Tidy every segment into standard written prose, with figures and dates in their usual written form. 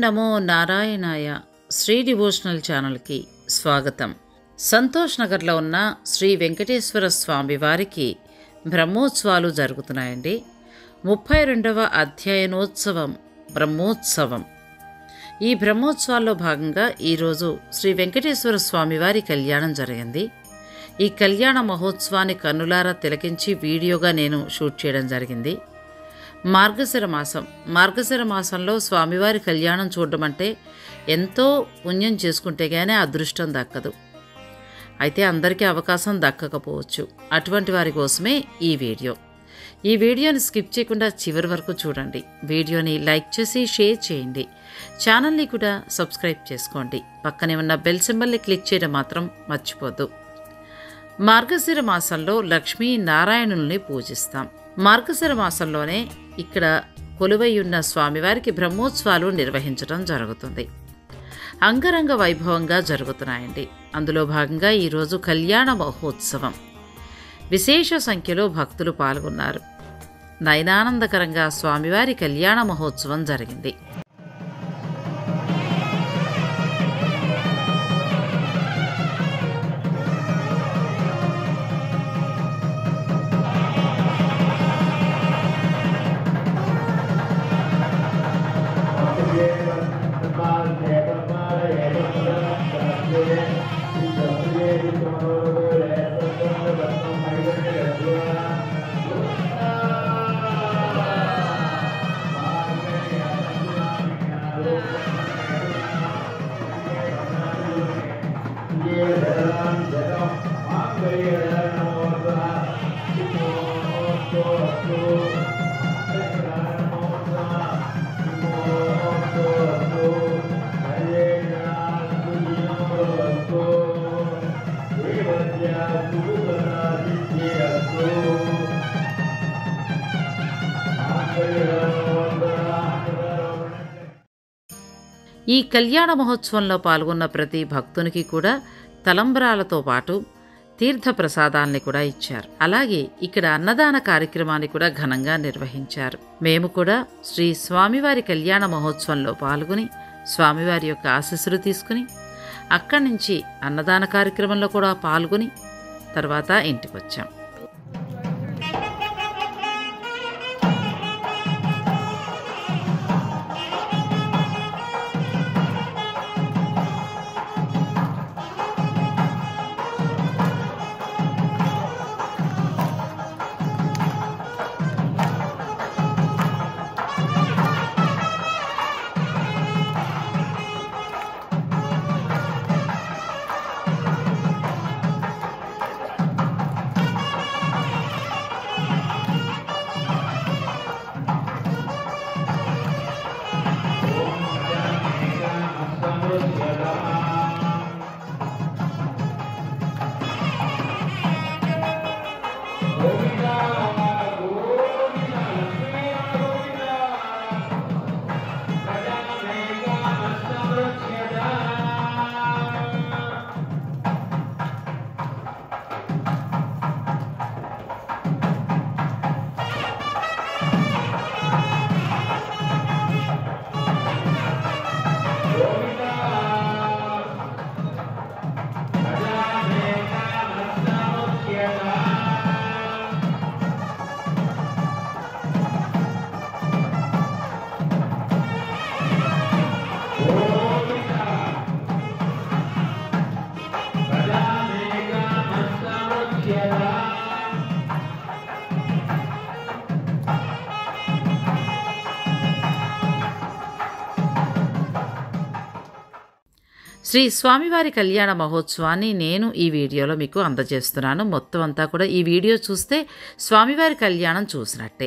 నమో నారాయణాయ శ్రీ డివోషనల్ ఛానల్కి స్వాగతం. సంతోష్ నగర్లో ఉన్న శ్రీ వెంకటేశ్వర స్వామి వారికి బ్రహ్మోత్సవాలు జరుగుతున్నాయండి. 32వ అధ్యయనోత్సవం బ్రహ్మోత్సవం. ఈ బ్రహ్మోత్సవాల్లో భాగంగా ఈరోజు శ్రీ వెంకటేశ్వర స్వామి వారి కళ్యాణం జరిగింది. ఈ కళ్యాణ మహోత్సవాన్ని కన్నులారా తిలకించి వీడియోగా నేను షూట్ చేయడం జరిగింది. మార్గశిర మాసంలో స్వామివారి కళ్యాణం చూడడం అంటే ఎంతో పుణ్యం చేసుకుంటే గానీ అదృష్టం దక్కదు. అయితే అందరికీ అవకాశం దక్కకపోవచ్చు. అటువంటి వారి కోసమే ఈ వీడియోని స్కిప్ చేయకుండా చివరి వరకు చూడండి. వీడియోని లైక్ చేసి షేర్ చేయండి. ఛానల్ని కూడా సబ్స్క్రైబ్ చేసుకోండి. పక్కనే ఉన్న బెల్ సింబల్ని క్లిక్ చేయడం మాత్రం మర్చిపోద్దు. మార్గశిర మాసంలో లక్ష్మీ నారాయణుల్ని పూజిస్తాం. మార్గశిర మాసంలోనే ఇక్కడ కొలువై ఉన్న స్వామివారికి బ్రహ్మోత్సవాలు నిర్వహించడం జరుగుతుంది. అంగరంగ వైభవంగా జరుగుతున్నాయండి. అందులో భాగంగా ఈరోజు కళ్యాణ మహోత్సవం. విశేష సంఖ్యలో భక్తులు పాల్గొన్నారు. నయనానందకరంగా స్వామివారి కళ్యాణ మహోత్సవం జరిగింది. ఈ కళ్యాణ మహోత్సవంలో పాల్గొన్న ప్రతి భక్తునికి కూడా తలంబ్రాలతో పాటు తీర్థ ప్రసాదాల్ని కూడా ఇచ్చారు. అలాగే ఇక్కడ అన్నదాన కార్యక్రమాన్ని కూడా ఘనంగా నిర్వహించారు. మేము కూడా శ్రీ స్వామివారి కళ్యాణ మహోత్సవంలో పాల్గొని స్వామివారి యొక్క ఆశీస్సులు తీసుకుని అక్కడి నుంచి అన్నదాన కార్యక్రమంలో కూడా పాల్గొని తర్వాత ఇంటికి వచ్చాం. శ్రీ స్వామివారి కళ్యాణ మహోత్సవాన్ని నేను ఈ వీడియోలో మీకు అందజేస్తున్నాను. మొత్తం అంతా కూడా ఈ వీడియో చూస్తే స్వామివారి కళ్యాణం చూసినట్టే.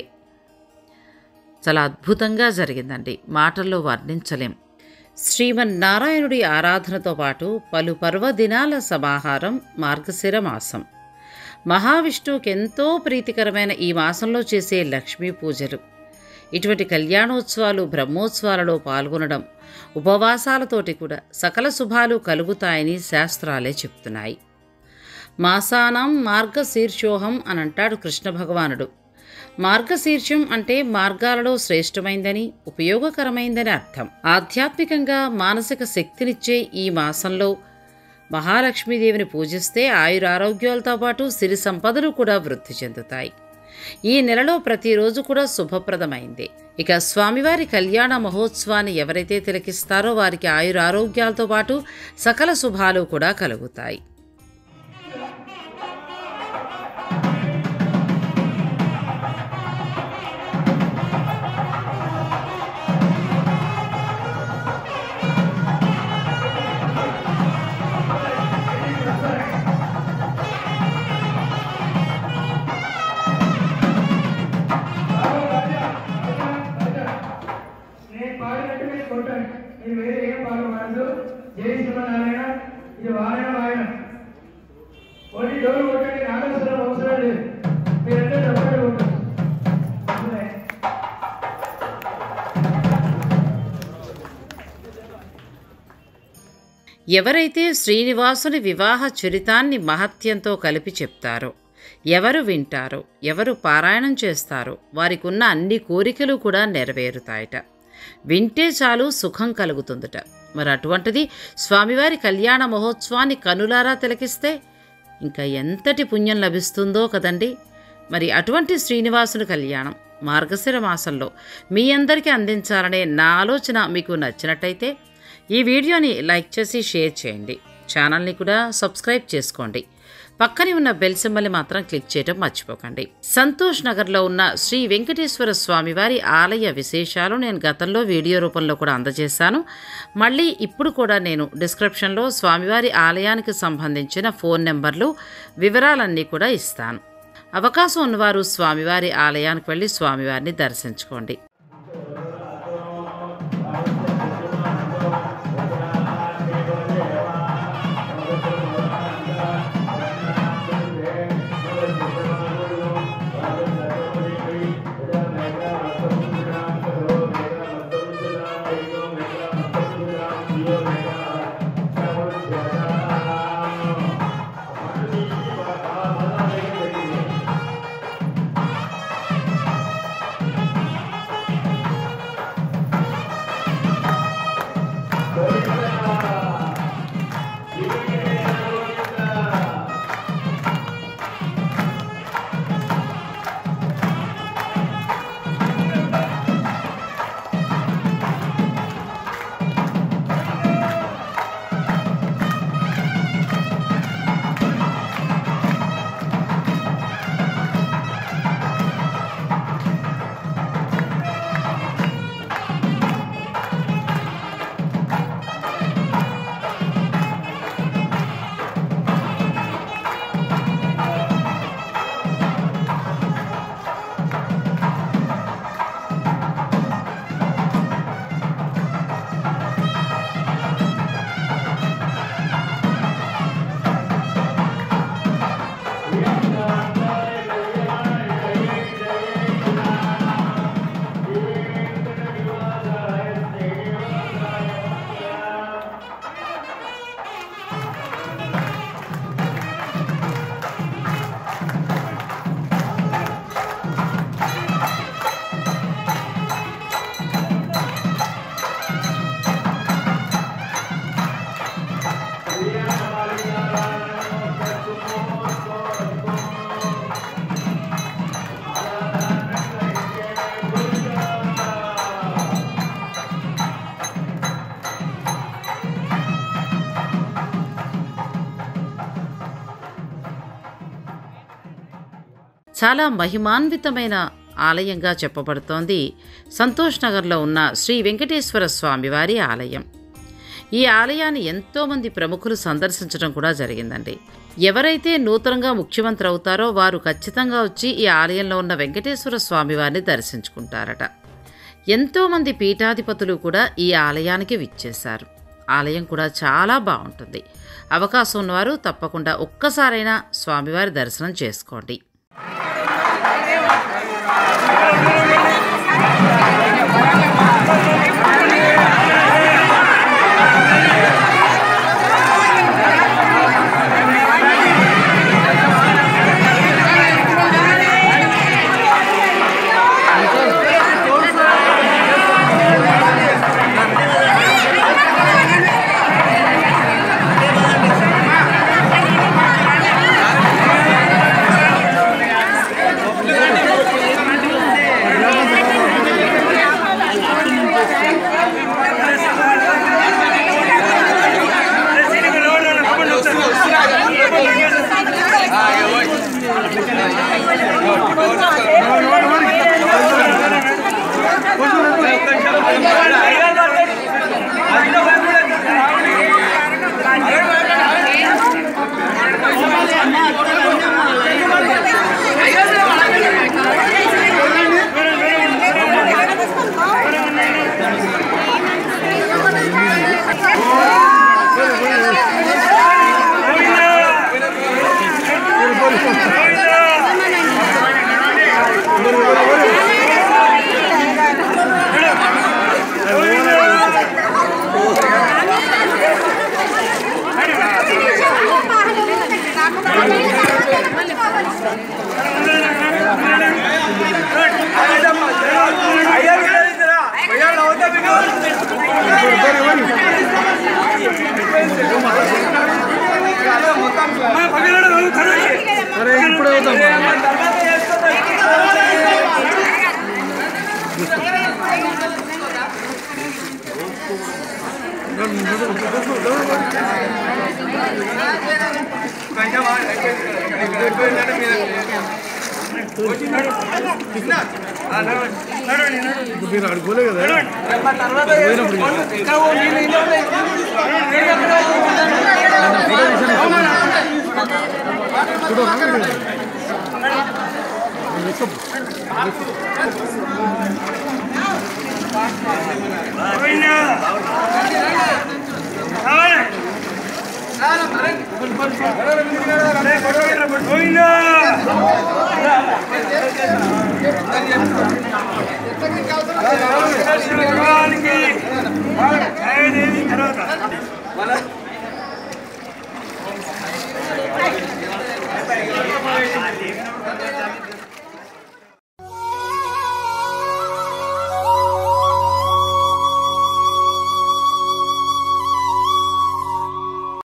చాలా అద్భుతంగా జరిగిందండి. మాటల్లో వర్ణించలేం. శ్రీమన్నారాయణుడి ఆరాధనతో పాటు పలు పర్వదినాల సమాహారం మార్గశిర మాసం. మహావిష్ణువుకి ఎంతో ప్రీతికరమైన ఈ మాసంలో చేసే లక్ష్మీ పూజలు, ఇటువంటి కళ్యాణోత్సవాలు బ్రహ్మోత్సవాలలో పాల్గొనడం, ఉపవాసాలతోటి కూడా సకల శుభాలు కలుగుతాయని శాస్త్రాలే చెప్తున్నాయి. మాసానాం మార్గశీర్షోహం అని అంటాడు కృష్ణ భగవానుడు. మార్గశీర్షం అంటే మార్గాలలో శ్రేష్టమైందని, ఉపయోగకరమైందని అర్థం. ఆధ్యాత్మికంగా మానసిక శక్తినిచ్చే ఈ మాసంలో మహాలక్ష్మీదేవిని పూజిస్తే ఆయురారోగ్యాలతో పాటు సిరి సంపదలు కూడా వృద్ధి చెందుతాయి. ఈ నెలలో ప్రతిరోజు కూడా శుభప్రదమైందే. ఇక స్వామివారి కళ్యాణ మహోత్సవాన్ని ఎవరైతే తిలకిస్తారో వారికి ఆయురారోగ్యాలతో పాటు సకల శుభాలు కూడా కలుగుతాయి. ఎవరైతే శ్రీనివాసుని వివాహ చరితాన్ని మహత్యంతో కలిపి చెప్తారో, ఎవరు వింటారో, ఎవరు పారాయణం చేస్తారో వారికి ఉన్న అన్ని కోరికలు కూడా నెరవేరుతాయట. వింటే చాలు సుఖం కలుగుతుందట. మరి అటువంటిది స్వామివారి కళ్యాణ మహోత్సవాన్ని కనులారా తిలకిస్తే ఇంకా ఎంతటి పుణ్యం లభిస్తుందో కదండి. మరి అటువంటి శ్రీనివాసుని కళ్యాణం మార్గశిర మాసంలో మీ అందరికీ అందించాలనే నా ఆలోచన మీకు నచ్చినట్టయితే ఈ వీడియోని లైక్ చేసి షేర్ చేయండి. ఛానల్ని కూడా సబ్స్క్రైబ్ చేసుకోండి. పక్కనే ఉన్న బెల్ సింబల్ని మాత్రం క్లిక్ చేయడం మర్చిపోకండి. సంతోష్ నగర్లో ఉన్న శ్రీ వెంకటేశ్వర స్వామివారి ఆలయ విశేషాలు నేను గతంలో వీడియో రూపంలో కూడా అందజేశాను. మళ్ళీ ఇప్పుడు కూడా నేను డిస్క్రిప్షన్లో స్వామివారి ఆలయానికి సంబంధించిన ఫోన్ నెంబర్లు, వివరాలన్నీ కూడా ఇస్తాను. అవకాశం ఉన్నవారు స్వామివారి ఆలయానికి వెళ్ళి స్వామివారిని దర్శించుకోండి. చాలా మహిమాన్వితమైన ఆలయంగా చెప్పబడుతోంది సంతోష్ నగర్లో ఉన్న శ్రీ వెంకటేశ్వర స్వామివారి ఆలయం. ఈ ఆలయాన్ని ఎంతోమంది ప్రముఖులు సందర్శించడం కూడా జరిగిందండి. ఎవరైతే నూతనంగా ముఖ్యమంత్రి అవుతారో వారు ఖచ్చితంగా వచ్చి ఈ ఆలయంలో ఉన్న వెంకటేశ్వర స్వామివారిని దర్శించుకుంటారట. ఎంతోమంది పీఠాధిపతులు కూడా ఈ ఆలయానికి విచ్చేశారు. ఆలయం కూడా చాలా బాగుంటుంది. అవకాశం ఉన్నవారు తప్పకుండా ఒక్కసారైనా స్వామివారి దర్శనం చేసుకోండి. మీరు అడుకోలే కదా Govinda!